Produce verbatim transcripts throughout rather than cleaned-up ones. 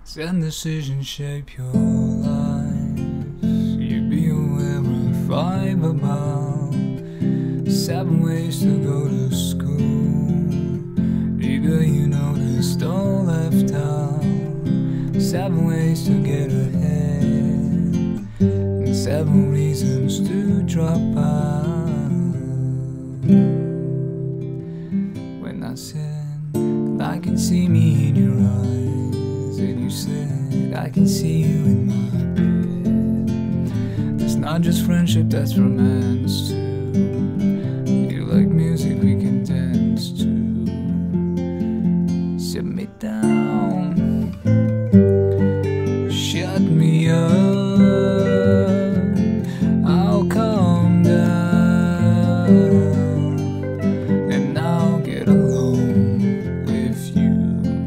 Ten decisions shape your life. You'd be aware of five about seven ways to go to school. Either you noticed or left out. Seven ways to get ahead, and seven reasons to drop out. When I said I can see me in your eyes, and you said I can see you in my bed. It's not just friendship, that's romance too. You like music we can dance to. Sit me down, shut me up, I'll calm down, and I'll get along with you.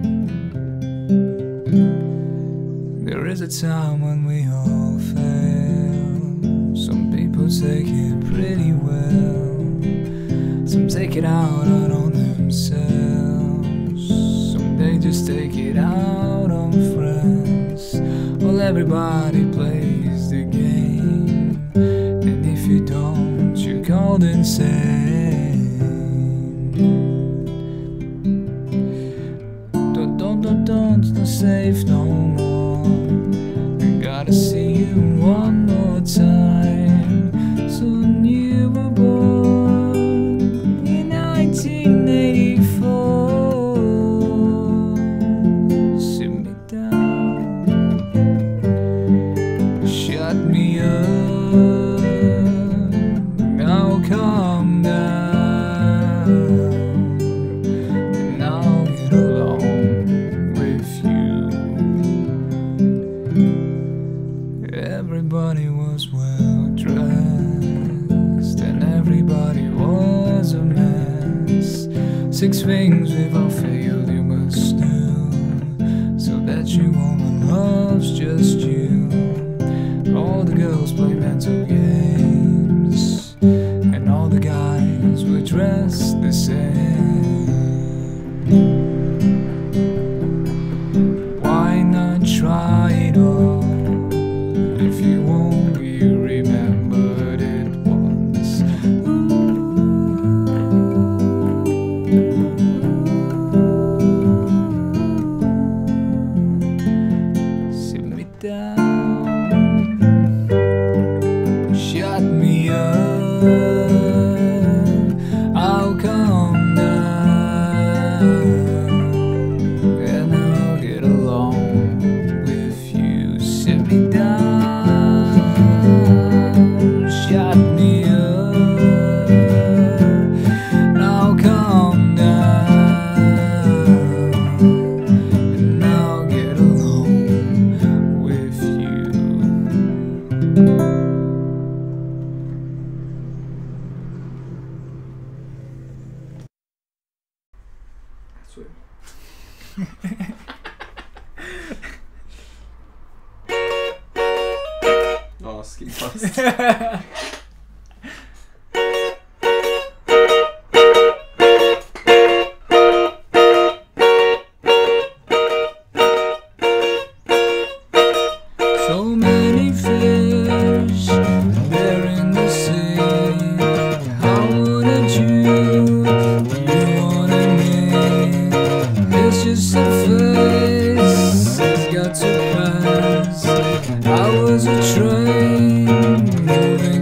There is a time when we all fail. Some people take it pretty well. Some take it out on themselves. Some they just take it out on friends. Well, everybody plays the game, and if you don't, you're called insane. Don't, don't, don't, don't, it's not safe no more. I gotta see you one more time. So when you were born in nineteen eighty-four, sit me down, shut me up, I'll calm down, and I'll get along with you. Everybody was well dressed, and everybody was a mess. Six things without fail you must do, so that you woman loves just you. All the girls play mental games, and all the guys were dressed the same. Why not try it all? If you won't be remembered it once. Sit me down, shut me up, I'll calm down, and I'll get along with you. Sit me down, shut me up, and I'll calm down, and I'll get along with you. Sweet. Oh, ski fast. So many fish there in the sea. How wouldn't you? You wanted me. It's just a face. It's got to pass. I was a train moving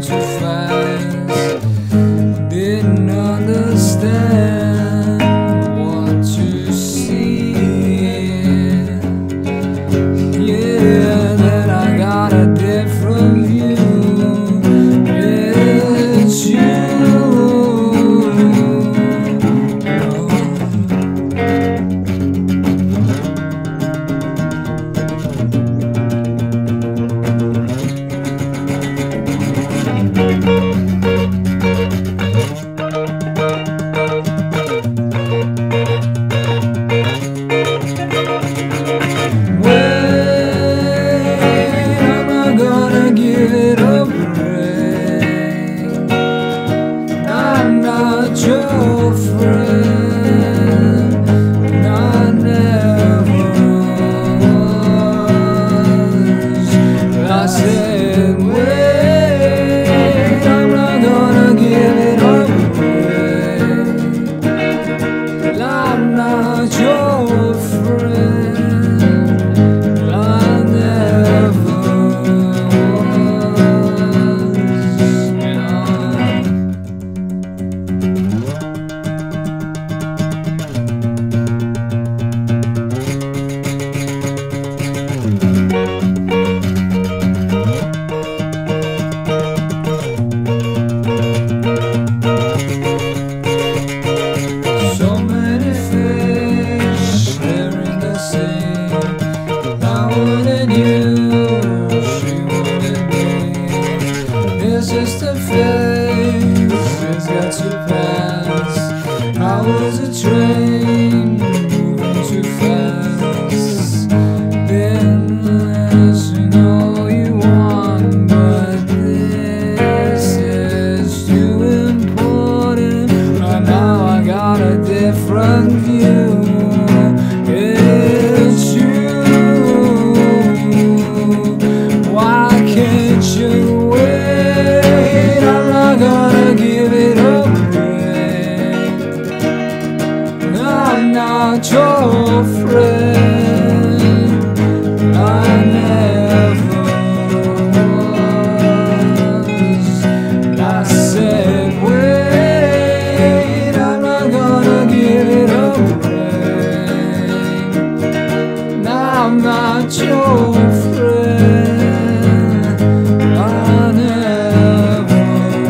not your friend. I never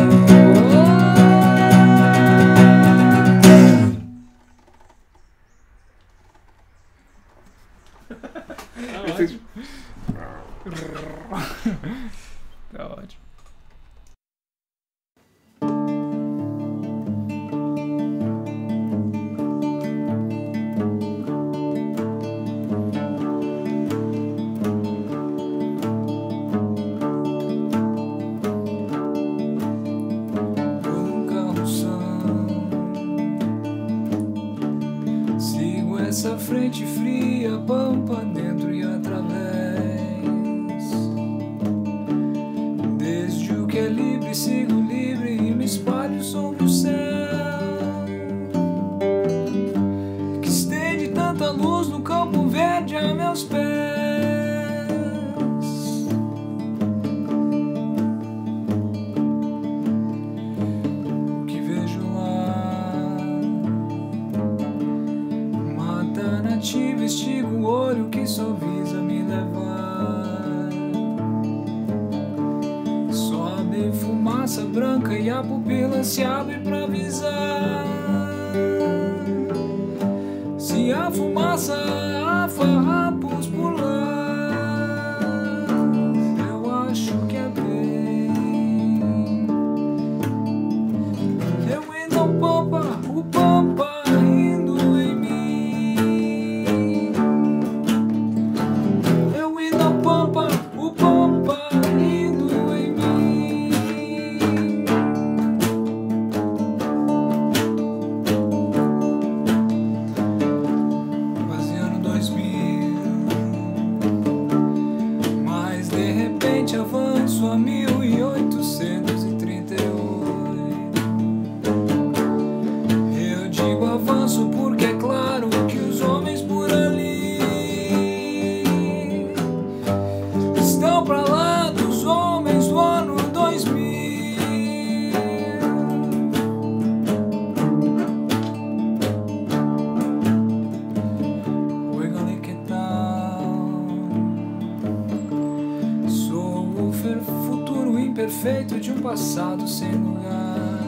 Tá ótimo. essa frente fria, pampa dentro e através. Desde o que é livre, sigo livre e me espalho sobre o céu, que estende tanta luz no campo verde a meus pés. O que vejo lá mata nativa, estiga o olho que só visa me levar. Sobe fumaça branca e a pupila se abre pra avisar. Se a fumaça há farrapos por lá, eu acho que é bem. Eu ainda o pampa, o pampa indo em mim. Eu ainda o pampa, o pampa indo em mim. Quase ano dois mil, mas de repente avanço a mil e oitocentos e trinta e oito. Eu digo avanço porque é claro que os homens por ali estão pra lá dos homens do ano dois mil. Oi, galera, que tal? Sou o fer- futuro imperfeito de um passado sem lugar,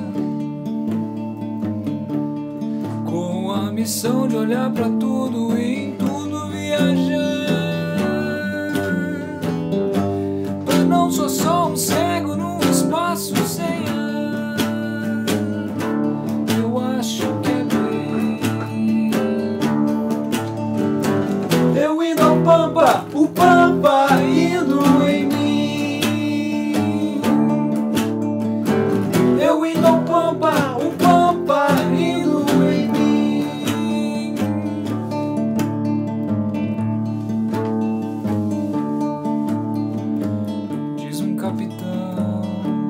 com a missão de olhar pra tudo e em tudo viajar. Eu não sou só um cego num espaço sem ar. Eu acho que é bem. Eu indo ao pampa, o pampa indo em mim. Eu indo ao pampa, o pampa indo em mim. Diz um capitão: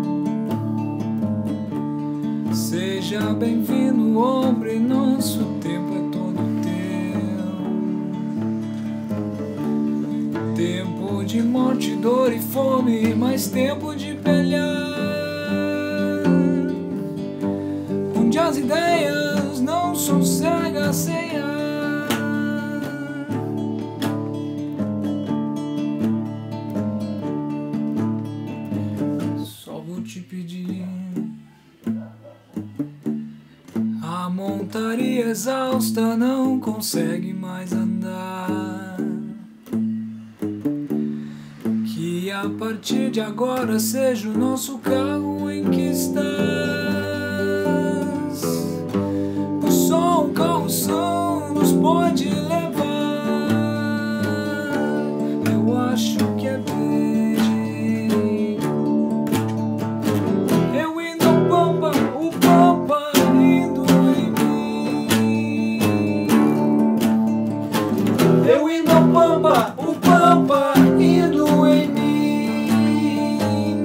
seja bem-vindo, homem, nosso tempo é todo teu. Tempo de morte, dor e fome, mas tempo de pelear, onde as ideias não são cegas sem ar. Só vou te pedir, a montaria exausta não consegue mais andar, que a partir de agora seja o nosso carro em que estás. Pois só um carroção nos pode levar. Eu acho que é bem. Eu indo ao pampa, o pampa indo em mim. Eu indo ao pampa, o pampa indo em mim.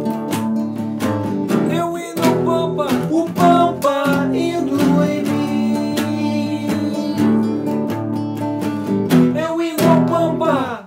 Eu indo ao pampa, o pampa indo em mim. Eu indo ao pampa.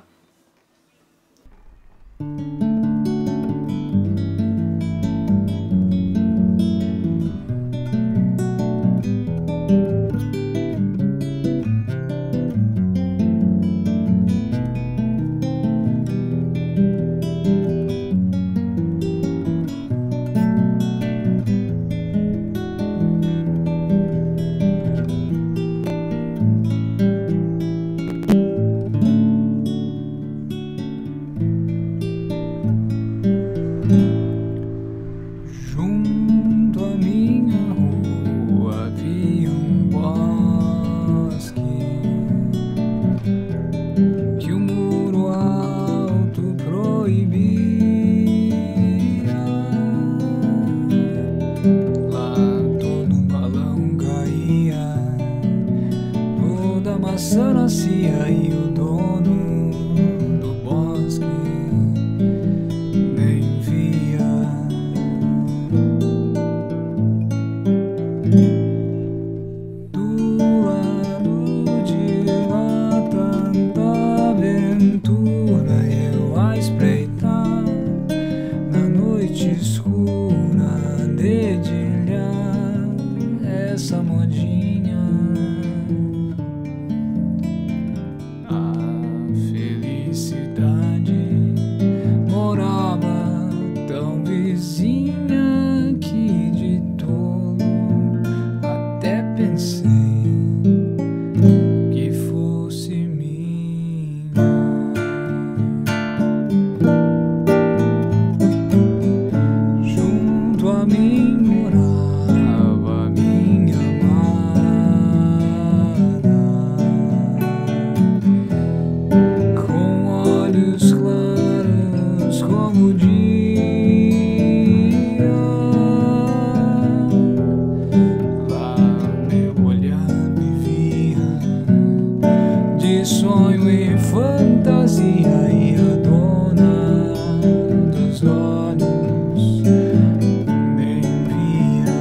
de fantasia e a dona dos olhos me envia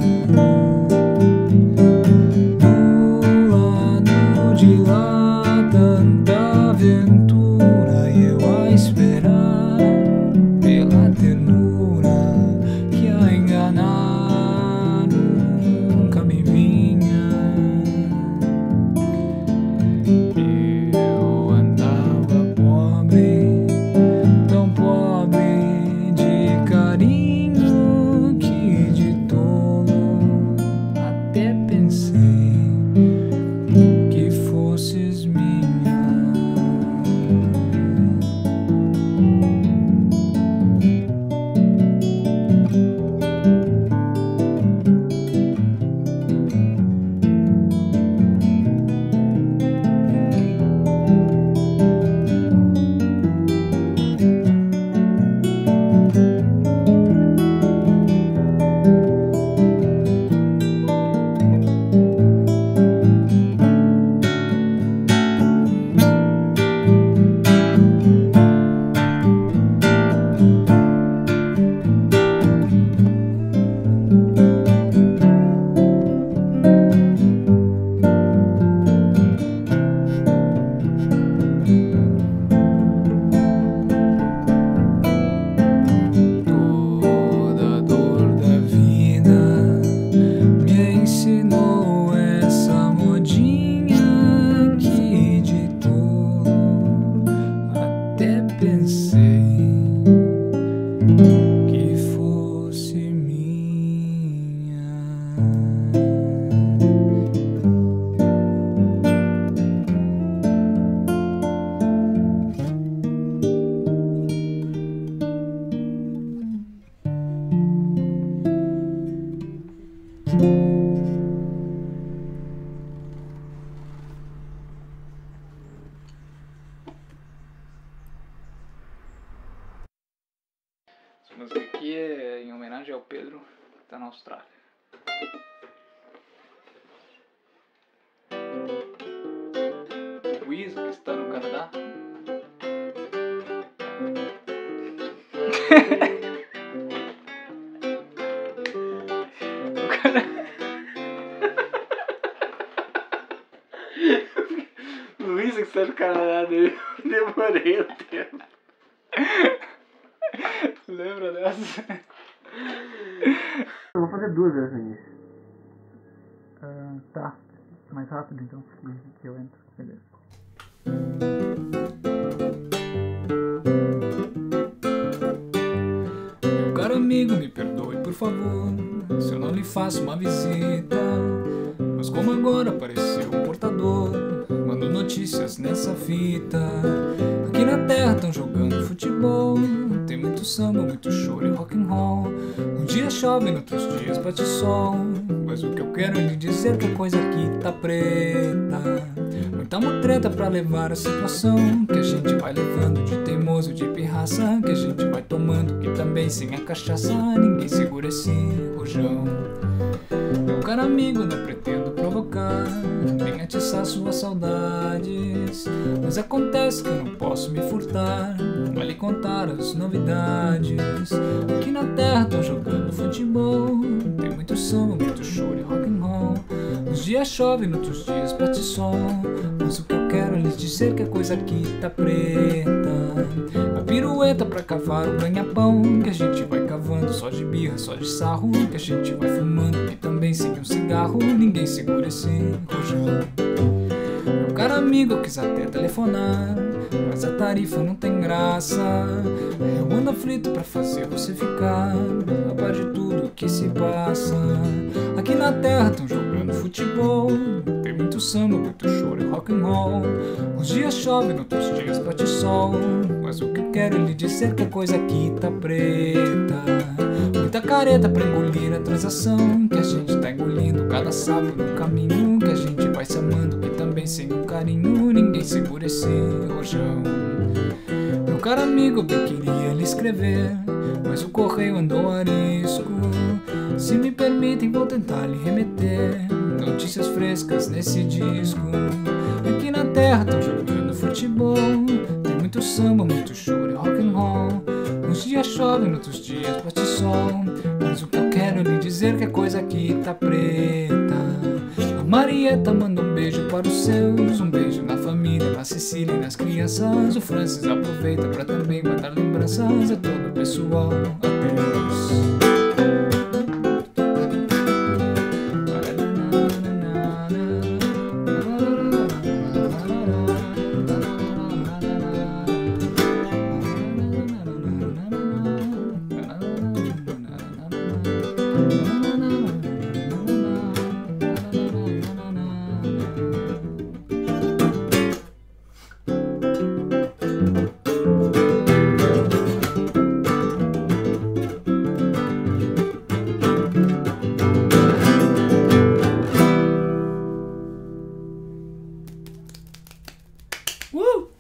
do lado de lá tanta aventura e eu a esperar pela ternura que a enganar nunca me vinha. Eu andava pobre, tão pobre de carinho que de tolo até pensei que fosses minha. Ensinou essa modinha que de tolo até pensei que fosse minha. Essa música aqui é em homenagem ao Pedro, que tá na Austrália. O Luiz, que está no Canadá. O cara... O Luiz, que está no Canadá, demorei um tempo. Lembra dessa? Eu vou fazer duas vezes isso. Uh, tá, mais rápido então, que eu entro, beleza. Meu caro amigo, me perdoe por favor se eu não lhe faço uma visita, mas como agora apareceu um portador, mando notícias nessa fita. Aqui na terra tão jogando futebol, tem muito samba, muito choro e rock and roll. Um dia chove, noutros dias bate sol, mas o que eu quero é lhe dizer que a coisa aqui tá preta. Muita mutreta pra levar a situação que a gente vai levando de teimoso, de pirraça, que a gente vai tomando, que também sem a cachaça ninguém segura esse rojão. Meu caro amigo, não pretendo provocar nem atiçar suas saudades, mas acontece que eu não posso me furtar a lhe contar as novidades. Aqui na terra tão jogando futebol, tem muito samba, muito choro e rock and roll. Uns dias chove, noutros dias bate sol, mas o que eu quero é lhes dizer que a coisa aqui tá preta. A pirueta pra cavar o ganha-pão, que a gente vai cavando só de birra, só de sarro, que a gente vai fumando e também sem um cigarro, ninguém segura esse rojão. Meu caro amigo, eu quis até telefonar, mas a tarifa não tem graça. Eu ando aflito pra fazer você ficar a par de tudo que se passa. Aqui na terra tão jogando futebol, tem muito samba, muito choro e rock and roll. Uns dias chove, noutros dias bate sol, mas o que eu quero é lhe dizer que a coisa aqui tá preta. Muita careta pra engolir a transação que a gente tá engolindo cada sábado no caminho, que a gente vai se amando e também sem um carinho ninguém segura esse rojão. Meu caro amigo, bem queria lhe escrever, mas o correio andou arisco. Se me permitem, vou tentar lhe remeter notícias frescas nesse disco. Aqui na terra tão jogando futebol, futebol, tem muito samba, muito choro e rock and roll. Uns dias chove, outros dias bate sol, mas o que eu quero lhe dizer que a coisa aqui tá preta. A Marieta manda um beijo para os seus, um beijo na família, na Cecília e nas crianças. O Francis aproveita pra também mandar lembranças a todo o pessoal. Adeus. Woo!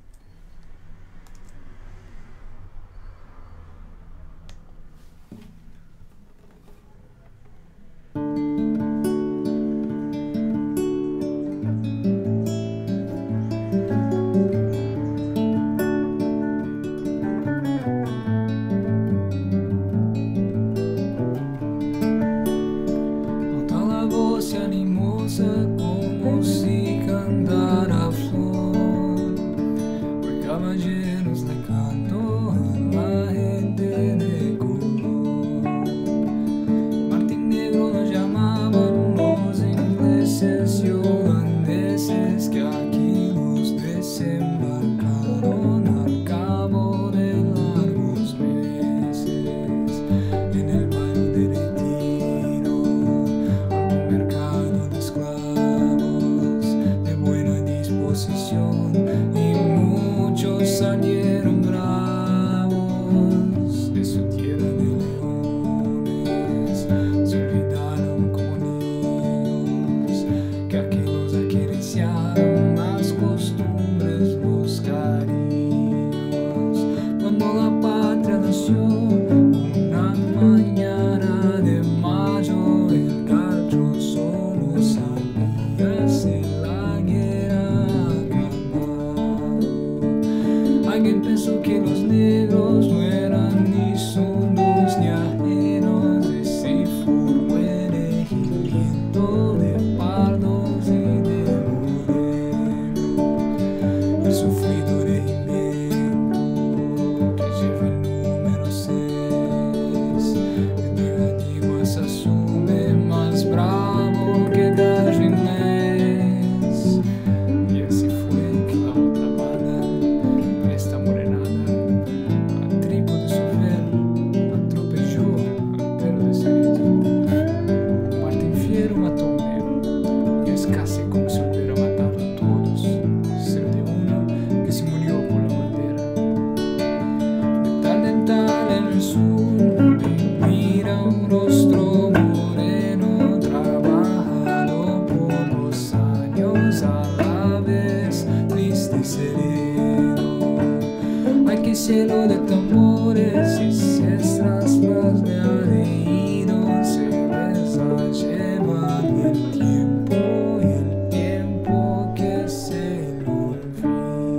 Volta la voz animosa como si cantara flor, por caballeros le canto a la gente de color. Martín Negro nos llamaban los ingleses y holandeses, que aquí los desembarcaron al cabo de largos meses. En el baño de retiro, algún mercado de esclavos de buena disposición, y muchos salieron bravos de su tierra de leones. Se olvidaron como niños que aquellos acariciaron las costumbres, los cariños. Cuando la patria nació, una mañana de mayo, el gallo solo sabía si la guerra acabado. Alguien pensó que los negros no eran ni sordos ni ajenos, y se formó el regimiento de pardos y de morenos. El sufrido regimiento que lleva el número seis, de antiguas asume más bravo que gallo inglés. Y así fue que la otra banda, esta morenada, a tribo de sofrer, atropelló al perro de Cerito. Martín Fierro mató a un negro, y es casi como si hubiera matado a todos, ser de uno que se murió por la bandera. De tal en tal en el sur, mira un rostro moreno, trabajado por los años, a la vez triste y sereno. Ay, qué cielo de tambores y cestras más de adherido, se les ha llevado el tiempo, y el tiempo que se lo olvida.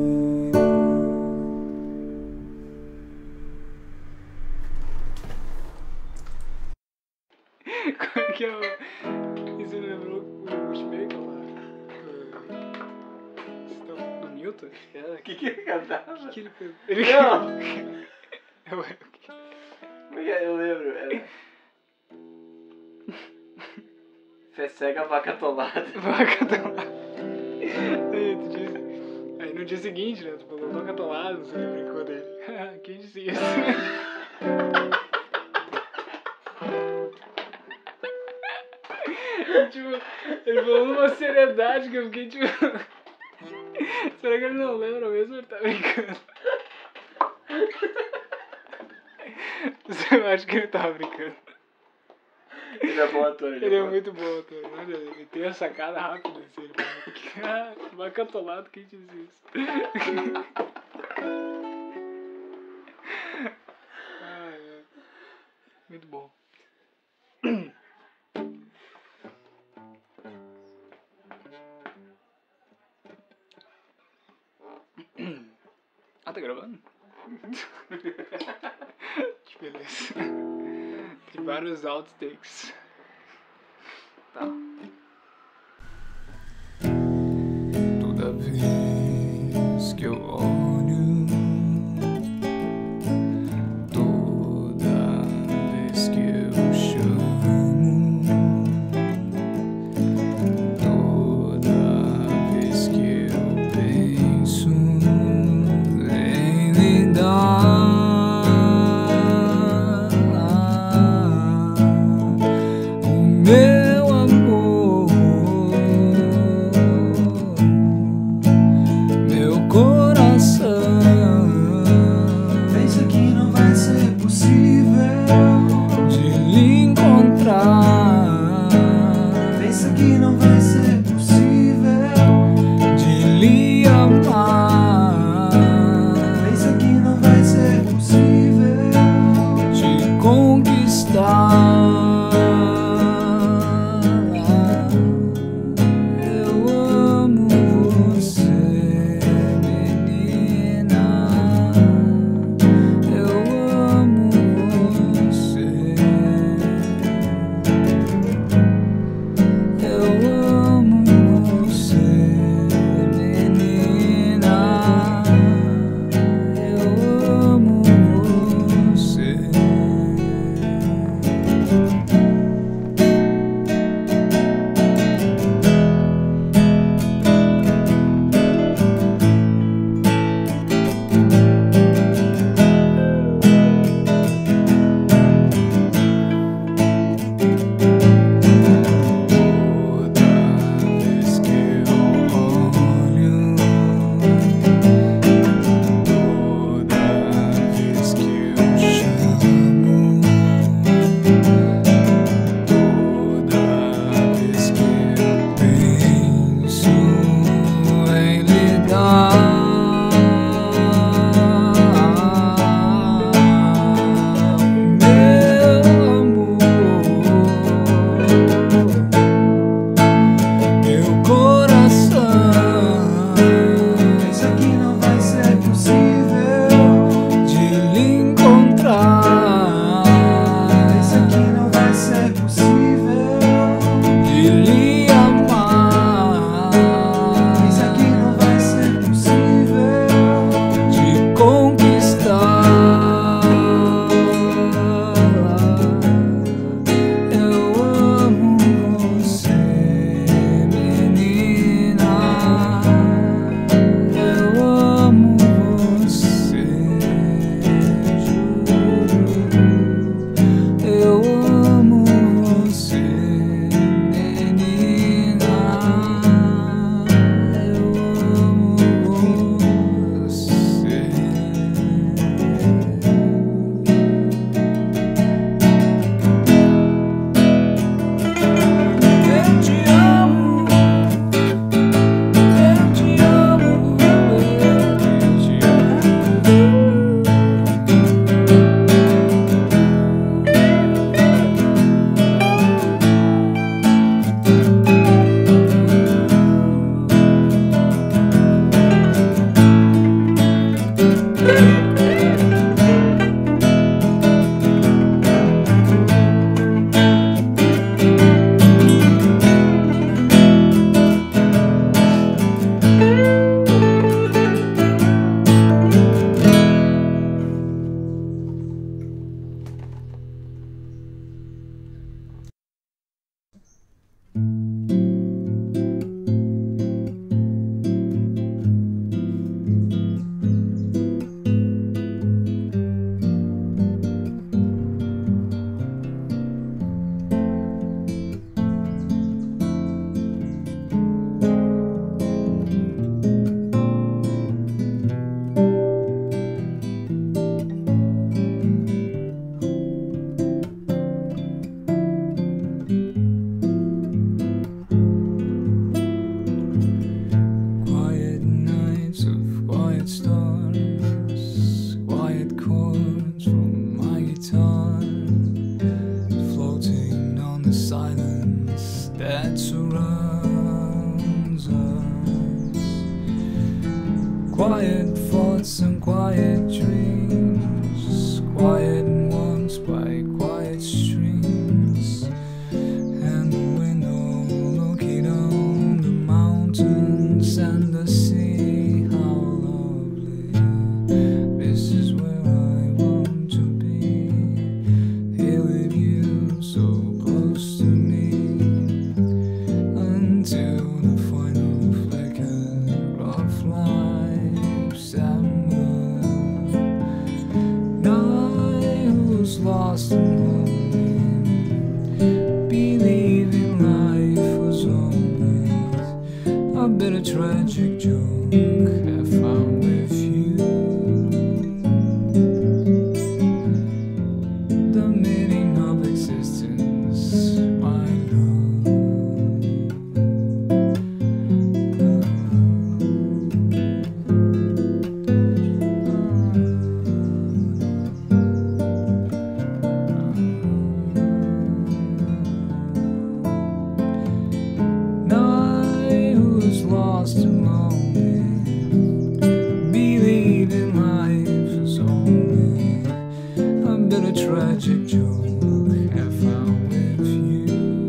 Como é que é o... Isso me lembrou o Schmeickel lá. Do, do Milton, acho que era. O que que ele cantava? O que que ele fez? Ele... Não! Eu... Como é que é? Eu lembro, era... Fé cega, vaca atolada. Vaca atolada. Aí, tu disse... Aí no dia seguinte, né? Tu falou vaca atolada, não sei, ele brincou dele. Quem disse isso? Tipo, ele falou numa seriedade que eu fiquei tipo... Será que ele não lembra mesmo ou ele tá brincando? Eu acho que ele tava brincando. Ele é bom ator, ele, Ele é bom. muito bom, ator. Olha, ele tem a sacada rápida assim. Ele fala, ah, vaca atolada, quem diz isso? Ah, é. Muito bom. tá gravando? Que beleza. Tem vários outtakes. Tá. Toda vez que eu olho, toda vez que eu chamo, toda vez que eu penso em lhe dar o meu amor, meu coração thoughts and quiet dreams, quiet and walks by quiet streams, and the window looking on the mountains and the sea. How lovely, this is where I want to be, here with you so close to me, until the final flicker of life's ember. I was lost and lonely, believing life was only a bit of tragic joke I found with you. The meaning of existence, my lost and lonely, believing life is only a bit of tragic joke I found with you.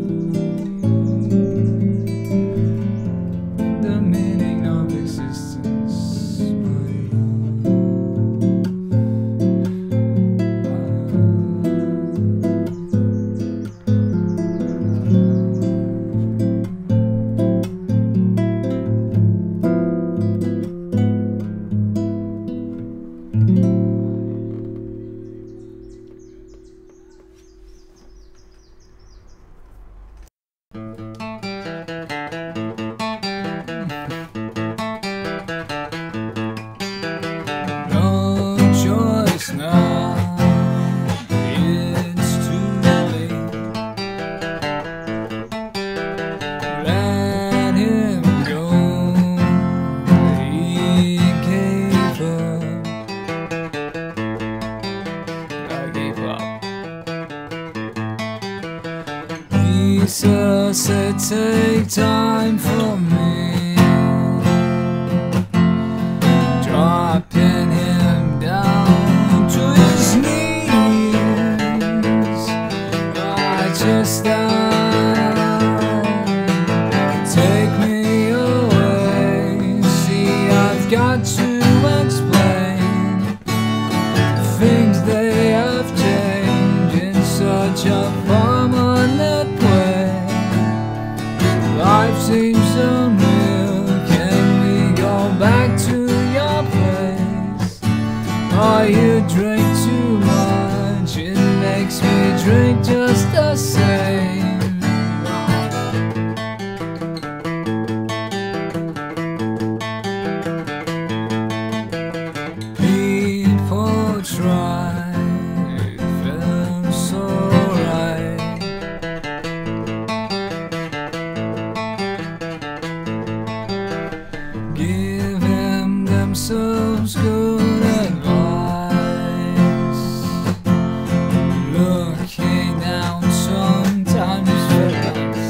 The meaning of existence, my Jesus said, take time for me, dropping him down to his knees. I just died, take me away. See, I've got to explain things they have changed in such a permanent way. Life seems unreal. Can we go back to your place? Oh, you drink too much, it makes me drink just the same. People try, it feels so right. Giving themselves good advice, looking down sometimes fast.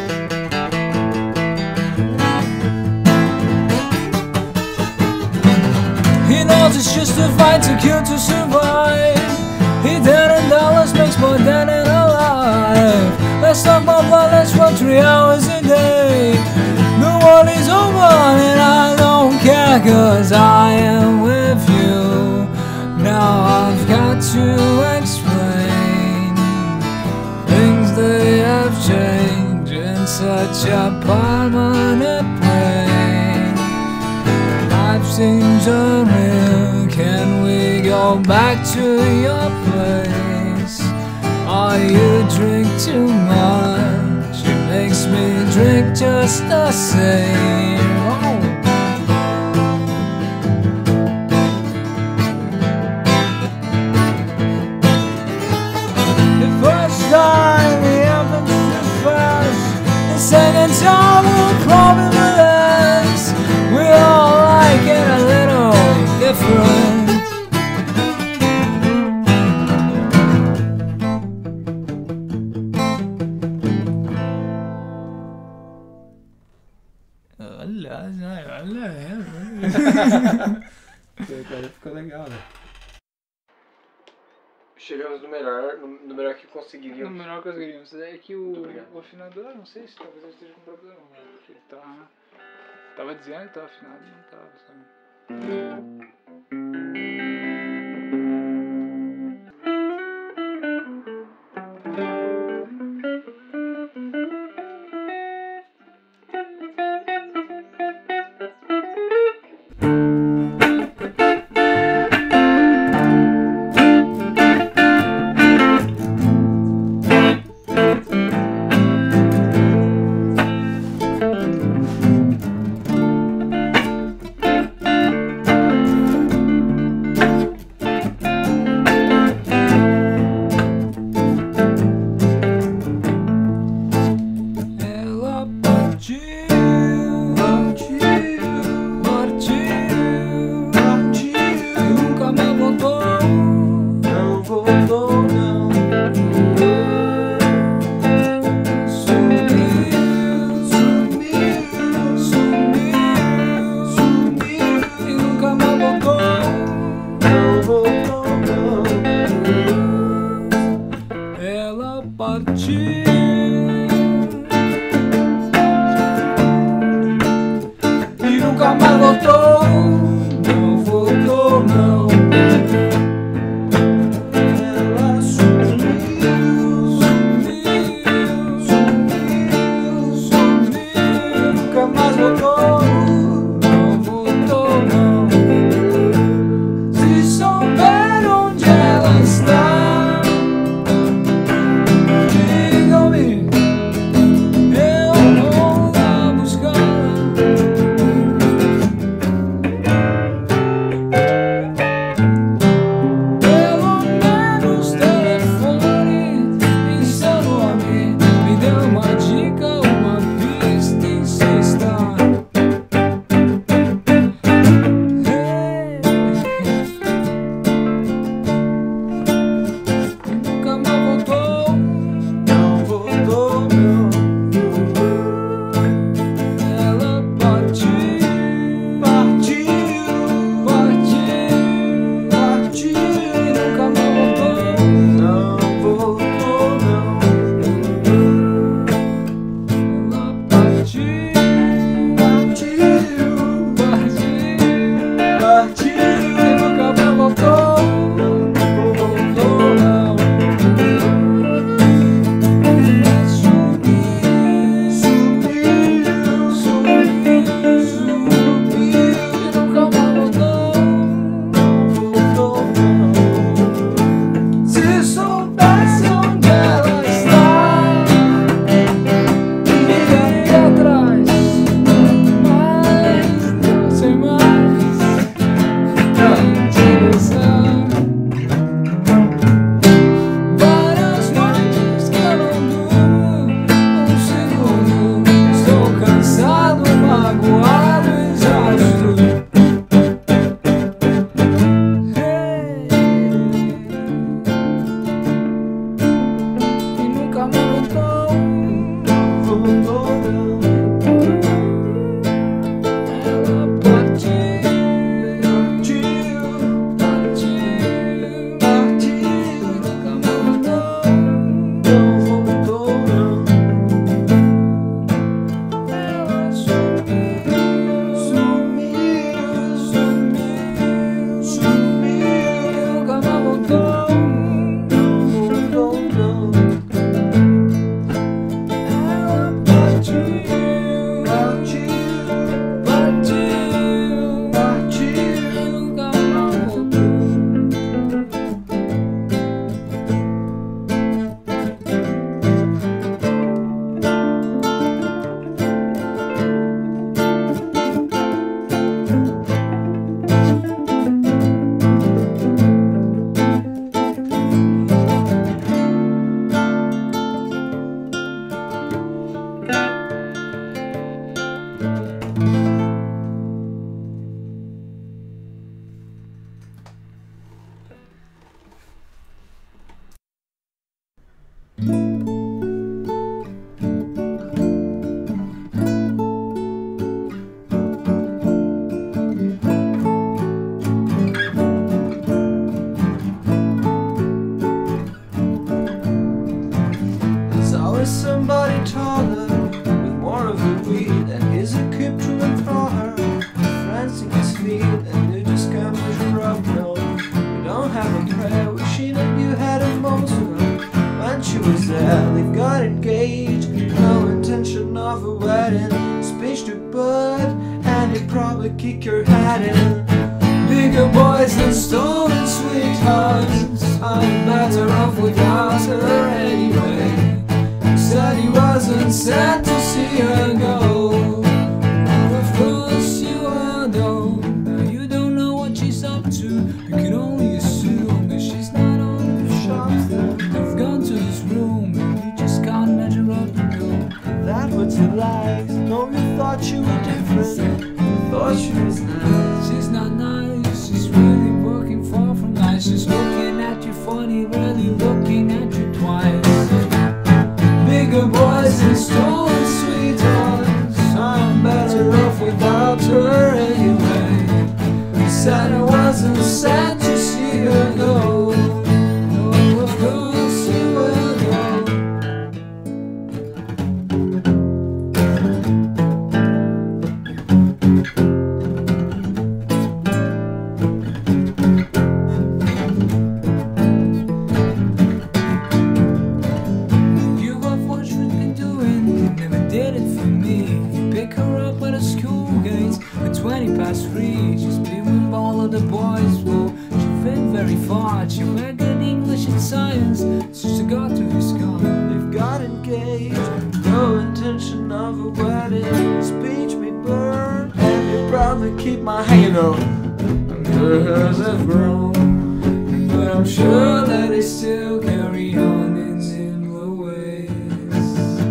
He knows it's just a fight to kill to survive. He dead and dollars makes more dead and alive. Let's talk about blood, let's run three hours a day. The world is over and I don't care, cause I am with you. Now I've got to explain things they have changed in such a permanent way. Life seems unreal. Can we go back to your place? Oh, you drink too much, it makes me drink just the same. Oh. The first time it happens too fast, the second time will probably be less. We all like it a little different. Allah, Agora ficou legal, né? Chegamos no melhor, no, no melhor que No conseguiríamos. menor que conseguiríamos. É que o, Muito obrigado. o afinador, não sei se talvez ele esteja com problema, né? Porque ele tá. Tava dizendo que tava afinado e não tava, sabe? said they've got engaged, no intention of a wedding. Speech to Bud, and he'd probably kick your head in. Bigger boys than stolen sweethearts, I'm better off without her anyway. He said he wasn't sad to see her go. Of course you are though. Now you don't know what she's up to. You can only assume that she's not on the shop floor. You've gone to his room and you just can't measure up the bill. That was the lies. No, you thought you were different. You thought she was nice. She's not nice. She's really working far from nice. She's looking at you funny, really looking at you twice. Bigger boys and stolen sweethearts, I'm better off without her anyway. He said I wasn't sad to see her go. No, of course you will go. You got what you've been doing, you never did it for me. You pick her up at a school gate at twenty past three. She's been with all of the boys, well, she fit very far. She read good English and science, so she got to his car. They've got engaged, no intention of a wedding. Speech me burned, and they probably keep my hanging on. And their hairs have grown, but I'm sure that they still carry on in similar ways.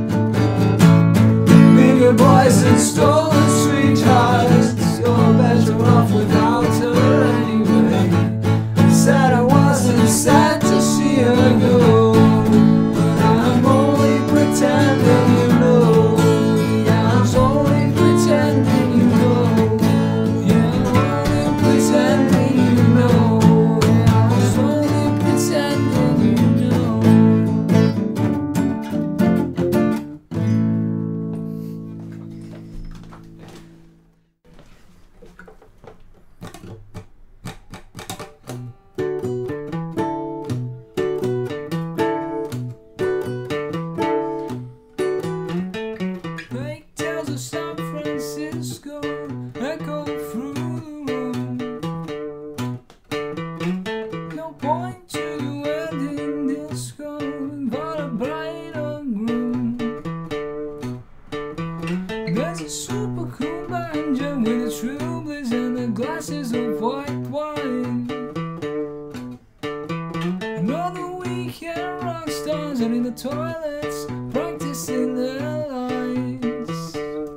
Bigger boys and stolen sweethearts, you're better off without her anyway. He said I wasn't sad to see her go, but I'm only pretending, you know. Yeah, I was only pretending, you know. Yeah, I'm only pretending, you know. Yeah, I was only pretending, you know. Fake tales of San Francisco echo through the room. No point to the wedding disco without a bride or groom. There's a super cool banjo with a troubles and the glasses of white wine. Another weekend rock stars are in the toilets practicing their lines.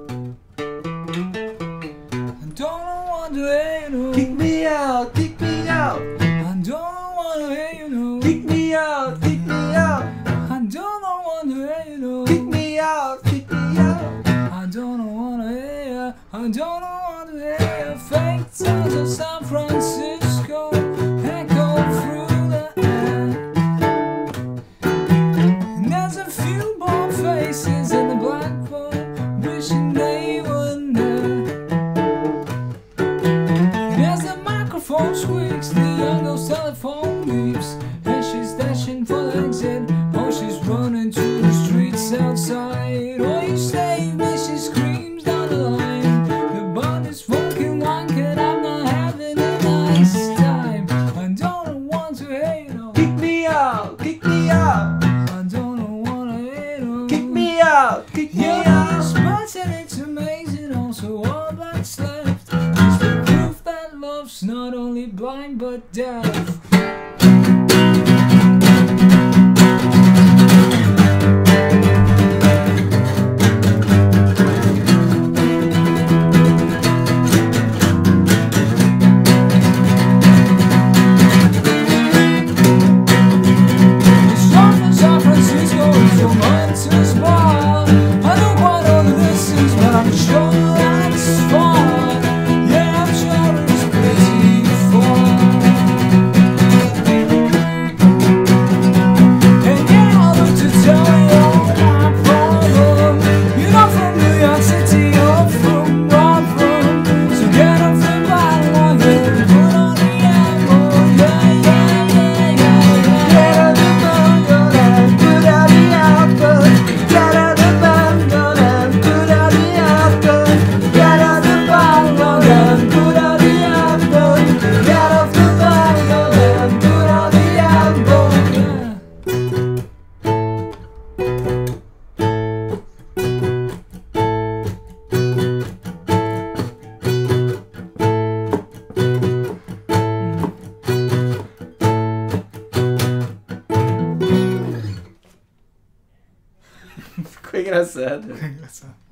I don't want to hear you know. Kick me out, kick me out. I don't want to hear you know. Kick me out, kick me out. I don't want to hear you know. Kick me out, kick me out. I don't want to hear. I don't want to hear. Fake tales of San Francisco echo through the air. And there's a few bald faces in the blackboard wishing they were there. As the microphone squeaks, the young girl's telephone beeps, and she's dashing for the exit. Oh, she's running to the streets outside. Oh, you save me, she screams down the line. The band is fucking wanking, I'm not having a nice time. I don't want to hear you know. Kick me out, kick me out. I don't want to hear you. Kick me out, kick me out. Yeah, and it's amazing, also all that's left is the proof that love's not only blind but deaf. Sure, I'm sure it's pretty fun. engraçado. Engraçado.